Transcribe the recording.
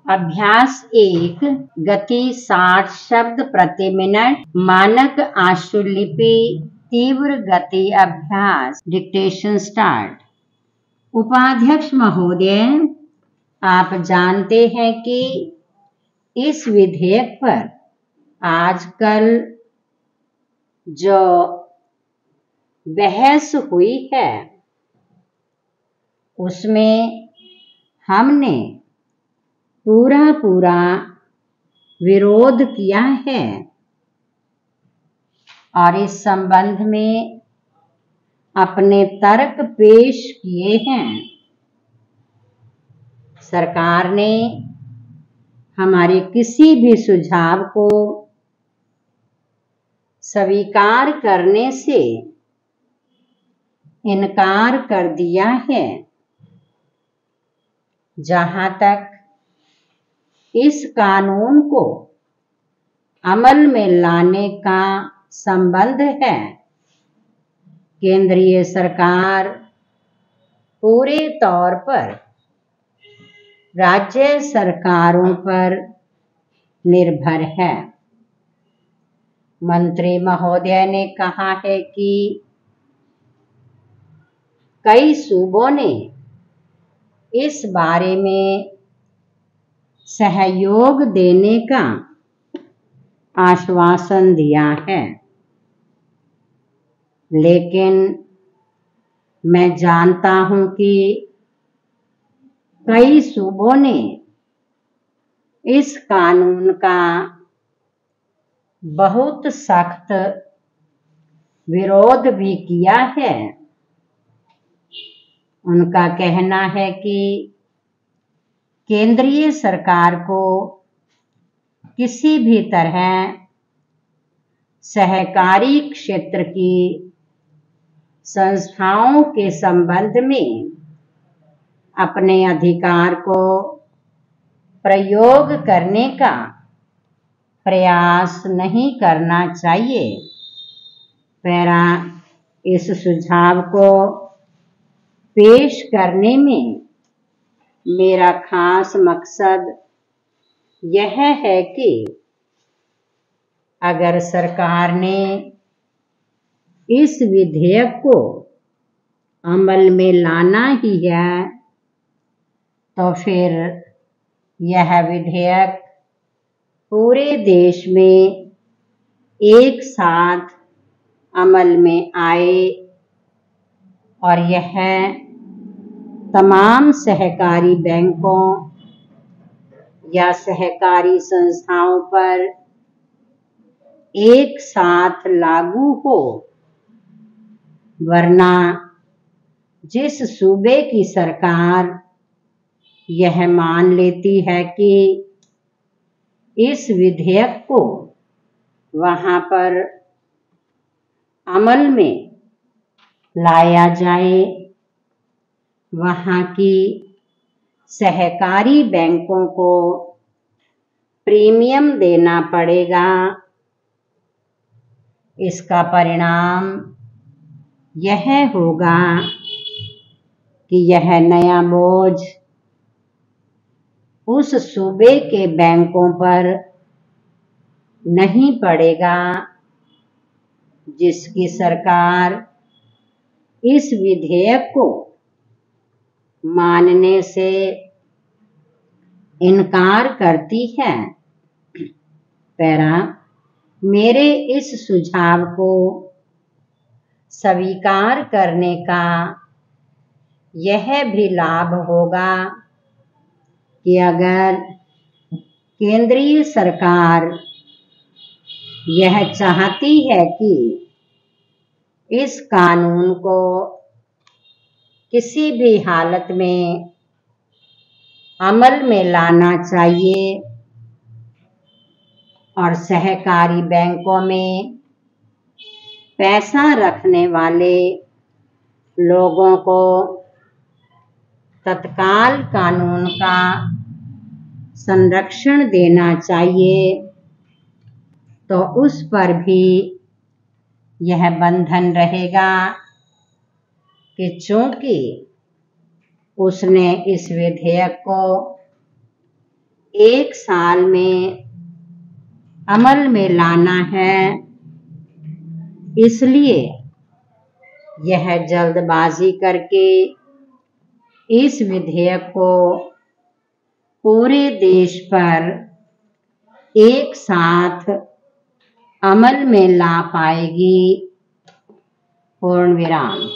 अभ्यास 1 गति 60 शब्द प्रति मिनट मानक आशुलिपि तीव्र गति अभ्यास डिक्टेशन स्टार्ट। उपाध्यक्ष महोदय, आप जानते हैं कि इस विधेयक पर आजकल जो बहस हुई है उसमें हमने पूरा विरोध किया है और इस संबंध में अपने तर्क पेश किए हैं। सरकार ने हमारे किसी भी सुझाव को स्वीकार करने से इनकार कर दिया है। जहां तक इस कानून को अमल में लाने का संबंध है, केंद्रीय सरकार पूरे तौर पर राज्य सरकारों पर निर्भर है। मंत्री महोदय ने कहा है कि कई सूबों ने इस बारे में सहयोग देने का आश्वासन दिया है, लेकिन मैं जानता हूं कि कई सूबों ने इस कानून का बहुत सख्त विरोध भी किया है। उनका कहना है कि केंद्रीय सरकार को किसी भी तरह सहकारी क्षेत्र की संस्थाओं के संबंध में अपने अधिकार को प्रयोग करने का प्रयास नहीं करना चाहिए। पैरा इस सुझाव को पेश करने में मेरा खास मकसद यह है कि अगर सरकार ने इस विधेयक को अमल में लाना ही है तो फिर यह विधेयक पूरे देश में एक साथ अमल में आए और यह तमाम सहकारी बैंकों या सहकारी संस्थाओं पर एक साथ लागू हो। वरना जिस सूबे की सरकार यह मान लेती है कि इस विधेयक को वहां पर अमल में लाया जाए, वहां की सहकारी बैंकों को प्रीमियम देना पड़ेगा। इसका परिणाम यह होगा कि यह नया बोझ उस सूबे के बैंकों पर नहीं पड़ेगा जिसकी सरकार इस विधेयक को मानने से इनकार करती है। पैरा मेरे इस सुझाव को स्वीकार करने का यह भी लाभ होगा कि अगर केंद्रीय सरकार यह चाहती है कि इस कानून को किसी भी हालत में अमल में लाना चाहिए और सहकारी बैंकों में पैसा रखने वाले लोगों को तत्काल कानून का संरक्षण देना चाहिए, तो उस पर भी यह बंधन रहेगा कि चूंकि उसने इस विधेयक को 1 साल में अमल में लाना है। इसलिए यह जल्दबाजी करके इस विधेयक को पूरे देश पर एक साथ अमल में ला पाएगी। पूर्ण विराम।